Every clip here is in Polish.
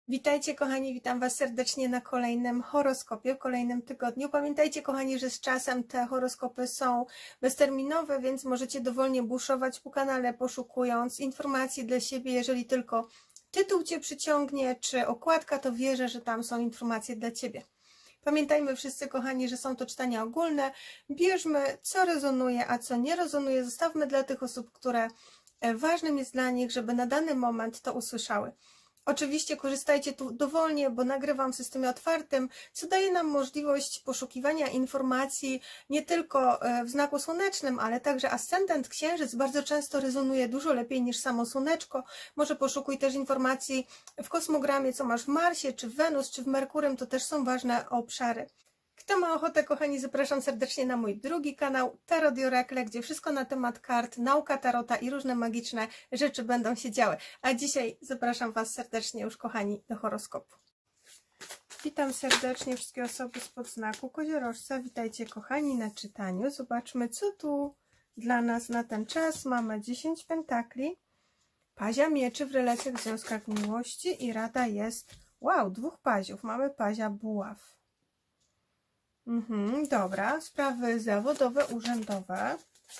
Witajcie kochani, witam Was serdecznie na kolejnym horoskopie, w kolejnym tygodniu. Pamiętajcie kochani, że z czasem te horoskopy są bezterminowe, więc możecie dowolnie buszować po kanale, poszukując informacji dla siebie. Jeżeli tylko tytuł Cię przyciągnie, czy okładka, to wierzę, że tam są informacje dla Ciebie. Pamiętajmy wszyscy kochani, że są to czytania ogólne. Bierzmy co rezonuje, a co nie rezonuje. Zostawmy dla tych osób, które ważnym jest dla nich, żeby na dany moment to usłyszały. Oczywiście korzystajcie tu dowolnie, bo nagrywam w systemie otwartym, co daje nam możliwość poszukiwania informacji nie tylko w znaku słonecznym, ale także ascendent, księżyc bardzo często rezonuje dużo lepiej niż samo słoneczko. Może poszukuj też informacji w kosmogramie, co masz w Marsie, czy w Wenus, czy w Merkurym, to też są ważne obszary. Kto ma ochotę, kochani, zapraszam serdecznie na mój drugi kanał Tarot i Orakle, gdzie wszystko na temat kart, nauka tarota i różne magiczne rzeczy będą się działy. A dzisiaj zapraszam Was serdecznie już, kochani, do horoskopu. Witam serdecznie wszystkie osoby spod znaku Koziorożca. Witajcie, kochani, na czytaniu. Zobaczmy, co tu dla nas na ten czas. Mamy 10 pentakli, pazia mieczy w relacjach, w związkach miłości i rada jest, wow, 2 paziów. Mamy pazia buław. Dobra, sprawy zawodowe, urzędowe.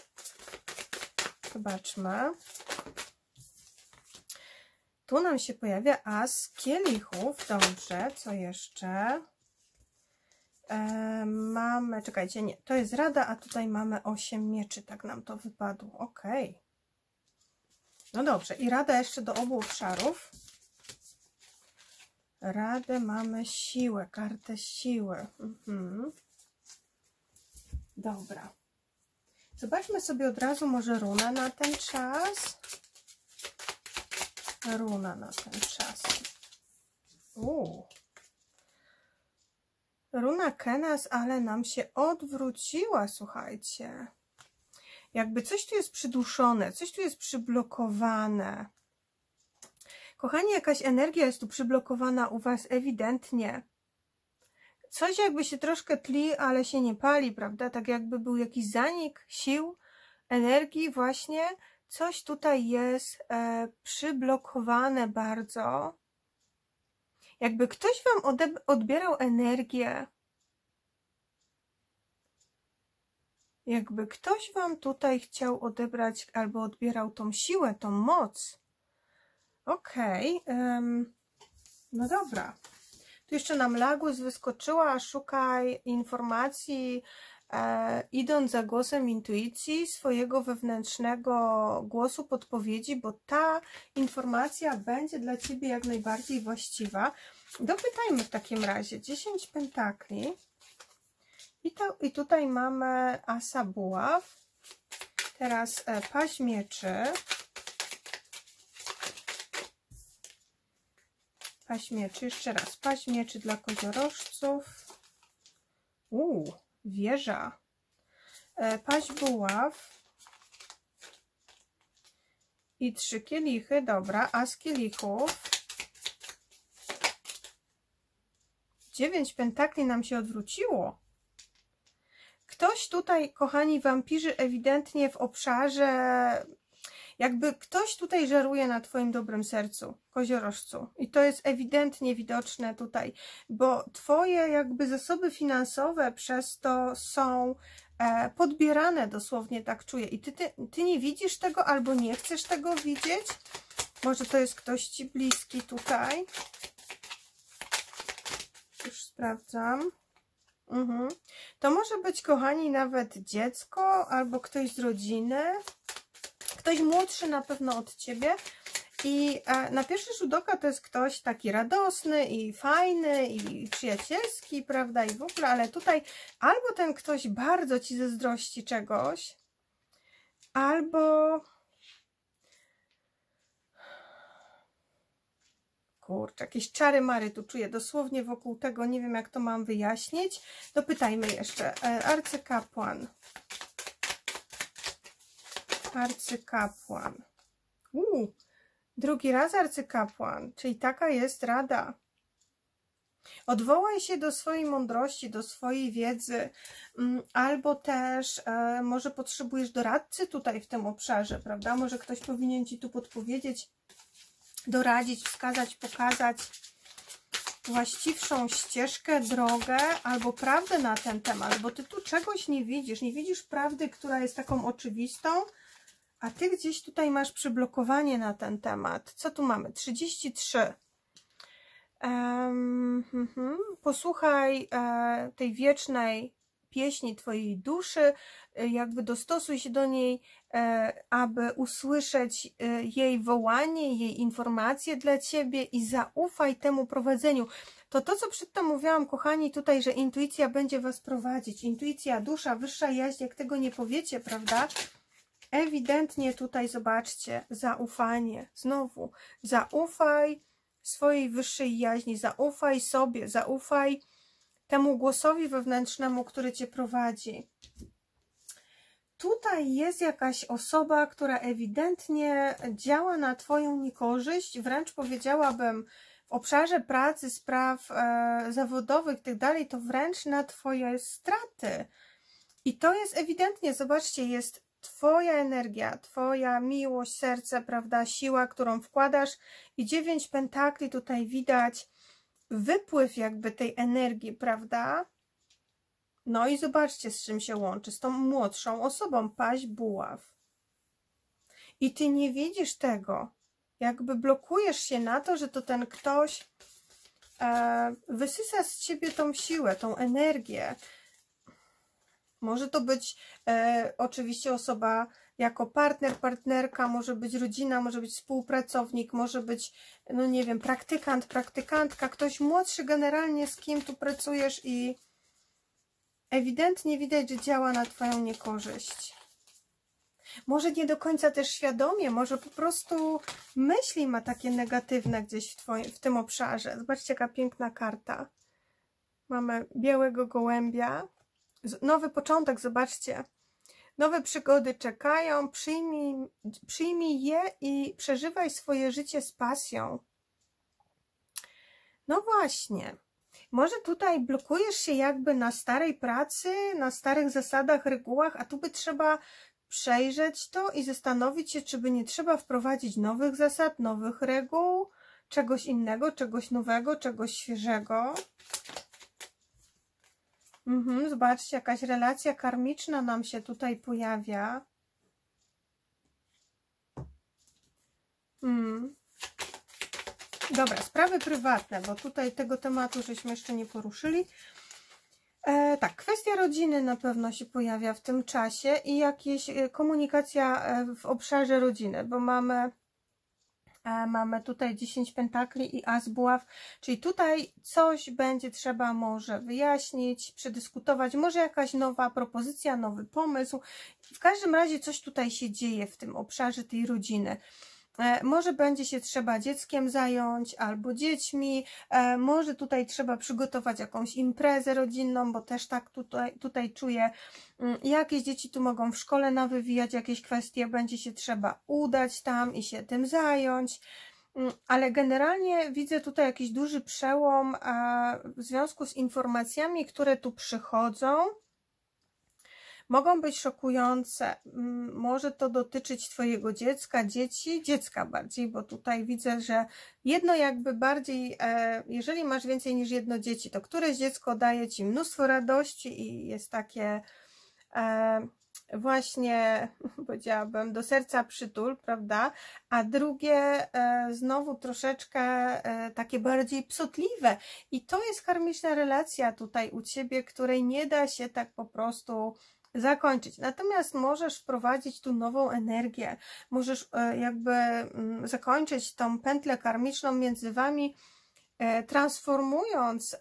Zobaczmy. Tu nam się pojawia as kielichów. Dobrze, co jeszcze? Mamy, czekajcie, nie, to jest rada, a tutaj mamy 8 mieczy, tak nam to wypadło. Ok. No dobrze, i rada jeszcze do obu obszarów. Radę mamy siłę, kartę siły. Dobra. Zobaczmy sobie od razu może runę na ten czas. Runa na ten czas. Runa Kenas, ale nam się odwróciła, słuchajcie. Jakby coś tu jest przyduszone, coś tu jest przyblokowane. Kochani, jakaś energia jest tu przyblokowana u Was ewidentnie. Coś jakby się troszkę tli, ale się nie pali, prawda? Tak jakby był jakiś zanik sił, energii właśnie. Coś tutaj jest przyblokowane bardzo. Jakby ktoś Wam odbierał energię. Jakby ktoś Wam tutaj chciał odebrać albo odbierał tą siłę, tą moc. Okej, no dobra. Tu jeszcze nam Lagus wyskoczyła, szukaj informacji, idąc za głosem intuicji, swojego wewnętrznego głosu, podpowiedzi, bo ta informacja będzie dla Ciebie jak najbardziej właściwa. Dopytajmy w takim razie 10 pentakli i tutaj mamy asa buław, teraz paź mieczy. Paź mieczy, jeszcze raz, paź mieczy dla koziorożców. Wieża. Paź buław. I 3 kielichy, dobra, as kielichów. 9 pentakli nam się odwróciło. Ktoś tutaj, kochani wampirzy, ewidentnie w obszarze, jakby ktoś tutaj żeruje na Twoim dobrym sercu, koziorożcu. I to jest ewidentnie widoczne tutaj, bo Twoje jakby zasoby finansowe przez to są podbierane, dosłownie tak czuję. I ty nie widzisz tego albo nie chcesz tego widzieć. Może to jest ktoś Ci bliski tutaj. Już sprawdzam. To może być, kochani, nawet dziecko albo ktoś z rodziny. Ktoś młodszy na pewno od Ciebie i na pierwszy rzut oka to jest ktoś taki radosny i fajny i przyjacielski, prawda, i w ogóle, ale tutaj albo ten ktoś bardzo Ci zazdrości czegoś, albo kurczę, jakieś czary-mary tu czuję dosłownie wokół tego, nie wiem jak to mam wyjaśnić. Dopytajmy jeszcze, arcykapłan. Arcykapłan. Drugi raz arcykapłan, czyli taka jest rada. Odwołaj się do swojej mądrości, do swojej wiedzy, albo też może potrzebujesz doradcy tutaj w tym obszarze, prawda? Może ktoś powinien Ci tu podpowiedzieć, doradzić, wskazać, pokazać. właściwszą ścieżkę, drogę albo prawdę na ten temat, bo ty tu czegoś nie widzisz prawdy, która jest taką oczywistą, a ty gdzieś tutaj masz przyblokowanie na ten temat. Co tu mamy? 33. Posłuchaj tej wiecznej pieśni twojej duszy, jakby dostosuj się do niej, aby usłyszeć jej wołanie, jej informacje dla ciebie i zaufaj temu prowadzeniu. To, co przedtem mówiłam, kochani, tutaj, że intuicja będzie was prowadzić. Intuicja, dusza, wyższa jaźń, jak tego nie powiecie, prawda? Ewidentnie tutaj, zobaczcie, zaufanie. Znowu, zaufaj swojej wyższej jaźni, zaufaj sobie, zaufaj temu głosowi wewnętrznemu, który cię prowadzi. Tutaj jest jakaś osoba, która ewidentnie działa na twoją niekorzyść, wręcz powiedziałabym w obszarze pracy, spraw zawodowych i tak dalej, to wręcz na twoje straty. I to jest ewidentnie, zobaczcie, jest twoja energia, twoja miłość, serce, prawda, siła, którą wkładasz i 9 pentakli tutaj widać, wypływ jakby tej energii, prawda? No i zobaczcie, z czym się łączy, z tą młodszą osobą, paź, buław. I ty nie widzisz tego, jakby blokujesz się na to, że to ten ktoś wysysa z ciebie tą siłę, tą energię. Może to być oczywiście osoba jako partner, partnerka, może być rodzina, może być współpracownik, może być, no nie wiem, praktykant, praktykantka, ktoś młodszy generalnie, z kim tu pracujesz i ewidentnie widać, że działa na twoją niekorzyść. Może nie do końca też świadomie, może po prostu myśli ma takie negatywne gdzieś w tym obszarze. Zobaczcie, jaka piękna karta. Mamy białego gołębia. Nowy początek, zobaczcie. Nowe przygody czekają, przyjmij je i przeżywaj swoje życie z pasją. No właśnie. Może tutaj blokujesz się jakby na starej pracy, na starych zasadach, regułach, a tu by trzeba przejrzeć to i zastanowić się, czy by nie trzeba wprowadzić nowych zasad, nowych reguł, czegoś innego, czegoś nowego, czegoś świeżego. Zobaczcie, jakaś relacja karmiczna nam się tutaj pojawia. Dobra, sprawy prywatne, bo tutaj tego tematu żeśmy jeszcze nie poruszyli. Tak, kwestia rodziny na pewno się pojawia w tym czasie i jakieś komunikacja w obszarze rodziny, bo mamy tutaj 10 pentakli i as buław, czyli tutaj coś będzie trzeba może wyjaśnić, przedyskutować, może jakaś nowa propozycja, nowy pomysł. W każdym razie coś tutaj się dzieje w tym obszarze tej rodziny. Może będzie się trzeba dzieckiem zająć albo dziećmi, może tutaj trzeba przygotować jakąś imprezę rodzinną, bo też tak tutaj czuję, jakieś dzieci tu mogą w szkole nawywijać jakieś kwestie, będzie się trzeba udać tam i się tym zająć, ale generalnie widzę tutaj jakiś duży przełom w związku z informacjami, które tu przychodzą. Mogą być szokujące, może to dotyczyć twojego dziecka, dziecka bardziej, bo tutaj widzę, że jedno jakby bardziej, jeżeli masz więcej niż jedno dzieci, to któreś dziecko daje ci mnóstwo radości i jest takie właśnie, powiedziałabym, do serca przytul, prawda, a drugie znowu troszeczkę takie bardziej psotliwe i to jest karmiczna relacja tutaj u ciebie, której nie da się tak po prostu zakończyć. Natomiast możesz wprowadzić tu nową energię, możesz jakby zakończyć tą pętlę karmiczną między wami, transformując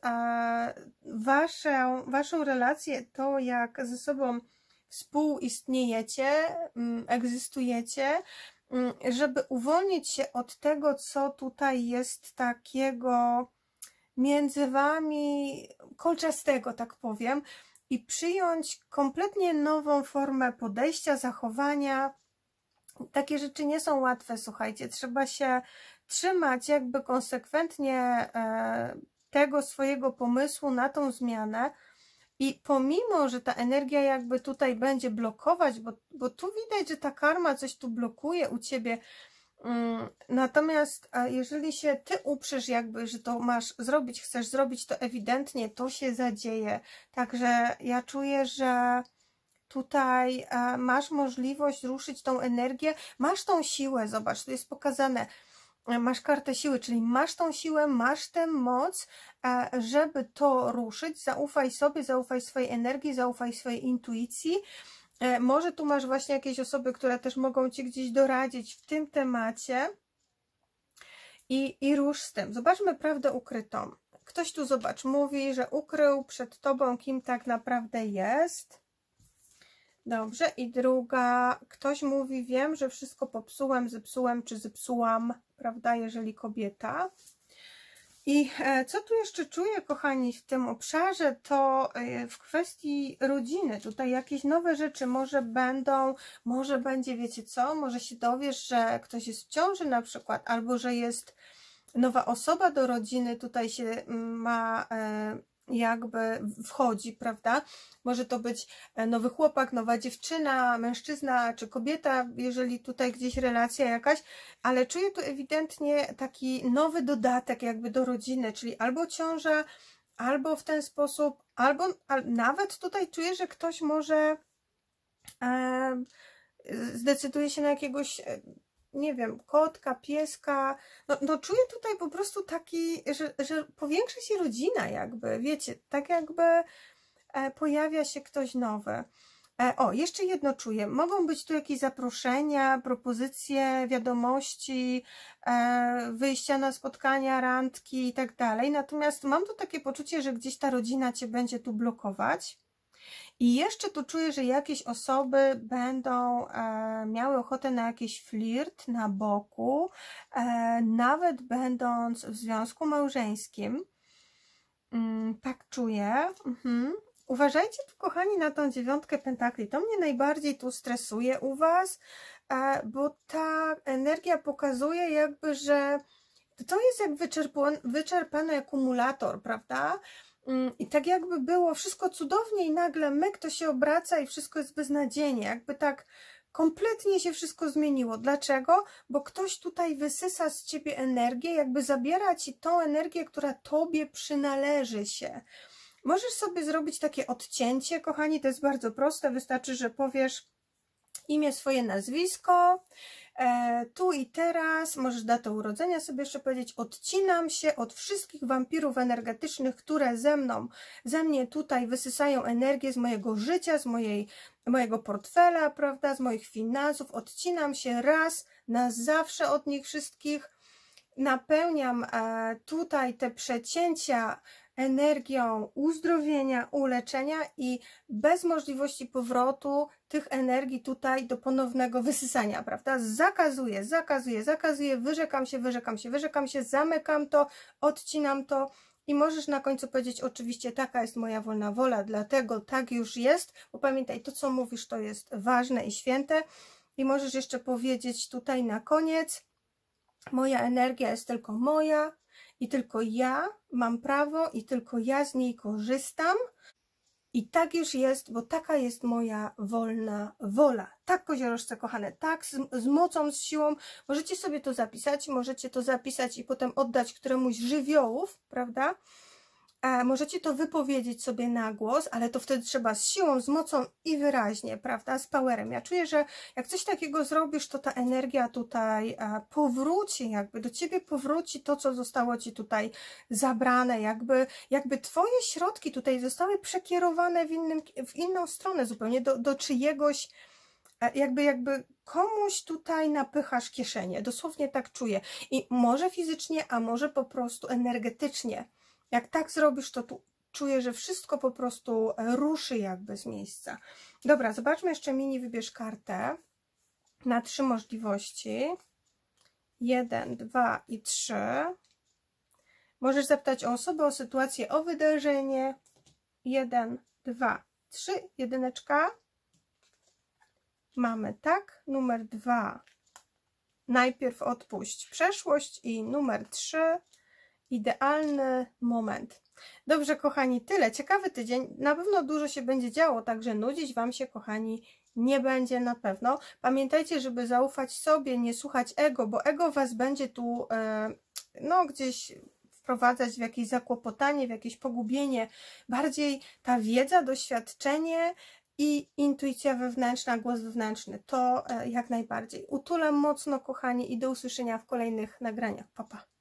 waszą relację, to jak ze sobą współistniejecie, egzystujecie, żeby uwolnić się od tego, co tutaj jest takiego między wami kolczastego, tak powiem, i przyjąć kompletnie nową formę podejścia, zachowania. Takie rzeczy nie są łatwe, słuchajcie, trzeba się trzymać jakby konsekwentnie tego swojego pomysłu na tą zmianę i pomimo, że ta energia jakby tutaj będzie blokować, bo tu widać, że ta karma coś tu blokuje u ciebie, Natomiast jeżeli się ty uprzesz jakby, że to masz zrobić, chcesz zrobić, to ewidentnie to się zadzieje. Także ja czuję, że tutaj masz możliwość ruszyć tą energię, masz tą siłę, zobacz, tu jest pokazane, masz kartę siły, czyli masz tą siłę, masz tę moc, żeby to ruszyć. Zaufaj sobie, zaufaj swojej energii, zaufaj swojej intuicji. Może tu masz właśnie jakieś osoby, które też mogą ci gdzieś doradzić w tym temacie i rusz z tym. Zobaczmy prawdę ukrytą. Ktoś tu, zobacz, mówi, że ukrył przed tobą, kim tak naprawdę jest. Dobrze, i druga, ktoś mówi, wiem, że wszystko popsułem, zepsułem czy zepsułam, prawda, jeżeli kobieta. I co tu jeszcze czuję, kochani, w tym obszarze, to w kwestii rodziny, tutaj jakieś nowe rzeczy może będą, może będzie, wiecie co, może się dowiesz, że ktoś jest w ciąży na przykład, albo że jest nowa osoba do rodziny, tutaj się ma jakby wchodzi, prawda? Może to być nowy chłopak, nowa dziewczyna, mężczyzna czy kobieta, jeżeli tutaj gdzieś relacja jakaś, ale czuję tu ewidentnie taki nowy dodatek jakby do rodziny, czyli albo ciąża, albo w ten sposób, albo nawet tutaj czuję, że ktoś może zdecyduje się na jakiegoś, nie wiem, kotka, pieska, no czuję tutaj po prostu taki, że powiększa się rodzina jakby, wiecie, tak jakby pojawia się ktoś nowy. O, jeszcze jedno czuję, mogą być tu jakieś zaproszenia, propozycje, wiadomości, wyjścia na spotkania, randki i tak dalej, natomiast mam tu takie poczucie, że gdzieś ta rodzina cię będzie tu blokować. I jeszcze tu czuję, że jakieś osoby będą miały ochotę na jakiś flirt na boku, nawet będąc w związku małżeńskim. Tak czuję. Uważajcie tu, kochani, na tą 9 pentakli. To mnie najbardziej tu stresuje u was, bo ta energia pokazuje jakby, że to jest jak wyczerpany akumulator, prawda? I tak jakby było wszystko cudownie i nagle myk, to się obraca i wszystko jest beznadziejnie, jakby tak kompletnie się wszystko zmieniło. Dlaczego? Bo ktoś tutaj wysysa z ciebie energię, jakby zabiera ci tą energię, która tobie przynależy się. Możesz sobie zrobić takie odcięcie, kochani, to jest bardzo proste, wystarczy, że powiesz imię, swoje nazwisko, tu i teraz, możesz datę urodzenia sobie jeszcze powiedzieć, odcinam się od wszystkich wampirów energetycznych, które ze mnie tutaj wysysają energię z mojego życia, z mojego portfela, prawda, z moich finansów, odcinam się raz na zawsze od nich wszystkich, napełniam tutaj te przecięcia energią uzdrowienia, uleczenia i bez możliwości powrotu tych energii tutaj do ponownego wysysania, prawda? Zakazuję, wyrzekam się, zamykam to, odcinam to i możesz na końcu powiedzieć, oczywiście taka jest moja wolna wola, dlatego tak już jest, bo pamiętaj, to co mówisz to jest ważne i święte i możesz jeszcze powiedzieć tutaj na koniec, moja energia jest tylko moja, i tylko ja mam prawo i tylko ja z niej korzystam i tak już jest, bo taka jest moja wolna wola. Tak, koziorożce kochane, tak, z mocą, z siłą. Możecie sobie to zapisać, możecie to zapisać i potem oddać któremuś z żywiołów, prawda? Możecie to wypowiedzieć sobie na głos, ale to wtedy trzeba z siłą, z mocą i wyraźnie, prawda, z powerem. Ja czuję, że jak coś takiego zrobisz, to ta energia tutaj powróci, jakby do ciebie powróci to, co zostało ci tutaj zabrane, jakby twoje środki tutaj zostały przekierowane w inną stronę zupełnie, do czyjegoś, jakby komuś tutaj napychasz kieszenie, dosłownie tak czuję. I może fizycznie, a może po prostu energetycznie. Jak tak zrobisz, to tu czuję, że wszystko po prostu ruszy jakby z miejsca. Dobra, zobaczmy jeszcze mini, wybierz kartę na 3 możliwości. 1, 2 i 3. Możesz zapytać o osobę, o sytuację, o wydarzenie. 1, 2, 3. Jedyneczka. Mamy tak. Numer 2. Najpierw odpuść przeszłość i numer 3. Idealny moment. Dobrze, kochani, tyle. Ciekawy tydzień. Na pewno dużo się będzie działo, także nudzić Wam się, kochani, nie będzie na pewno. Pamiętajcie, żeby zaufać sobie, nie słuchać ego, bo ego Was będzie tu no gdzieś wprowadzać w jakieś zakłopotanie, w jakieś pogubienie. Bardziej ta wiedza, doświadczenie i intuicja wewnętrzna, głos wewnętrzny. To jak najbardziej. Utulam mocno, kochani, i do usłyszenia w kolejnych nagraniach. Pa, pa.